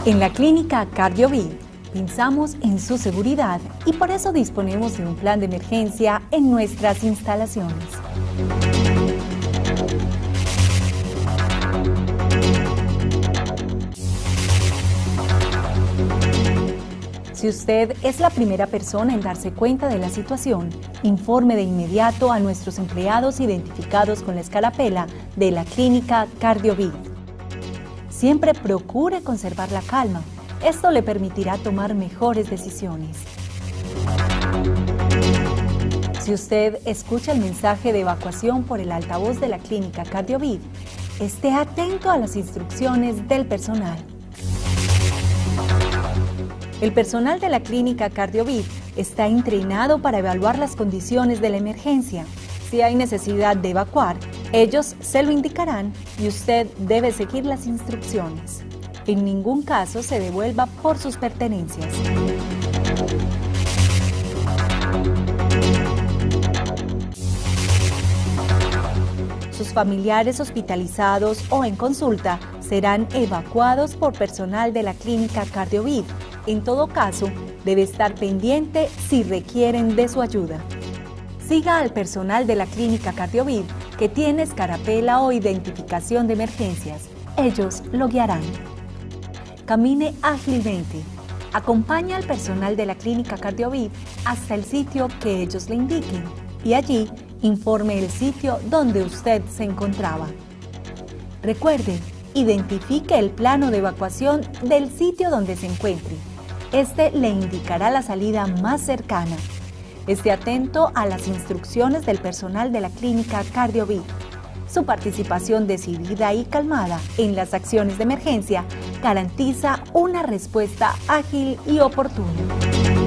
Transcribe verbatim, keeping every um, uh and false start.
En la clínica CardioVid pensamos en su seguridad y por eso disponemos de un plan de emergencia en nuestras instalaciones. Si usted es la primera persona en darse cuenta de la situación, informe de inmediato a nuestros empleados identificados con la escarapela de la clínica CardioVid. Siempre procure conservar la calma. Esto le permitirá tomar mejores decisiones. Si usted escucha el mensaje de evacuación por el altavoz de la clínica CardioVid, esté atento a las instrucciones del personal. El personal de la clínica CardioVid está entrenado para evaluar las condiciones de la emergencia. Si hay necesidad de evacuar, ellos se lo indicarán y usted debe seguir las instrucciones. En ningún caso se devuelva por sus pertenencias. Sus familiares hospitalizados o en consulta serán evacuados por personal de la clínica CardioVid. En todo caso, debe estar pendiente si requieren de su ayuda. Siga al personal de la clínica CardioVid que tiene escarapela o identificación de emergencias. Ellos lo guiarán. Camine ágilmente. Acompaña al personal de la clínica CardioVid hasta el sitio que ellos le indiquen y allí informe el sitio donde usted se encontraba. Recuerde, identifique el plano de evacuación del sitio donde se encuentre. Este le indicará la salida más cercana. Esté atento a las instrucciones del personal de la clínica CardioVid. Su participación decidida y calmada en las acciones de emergencia garantiza una respuesta ágil y oportuna.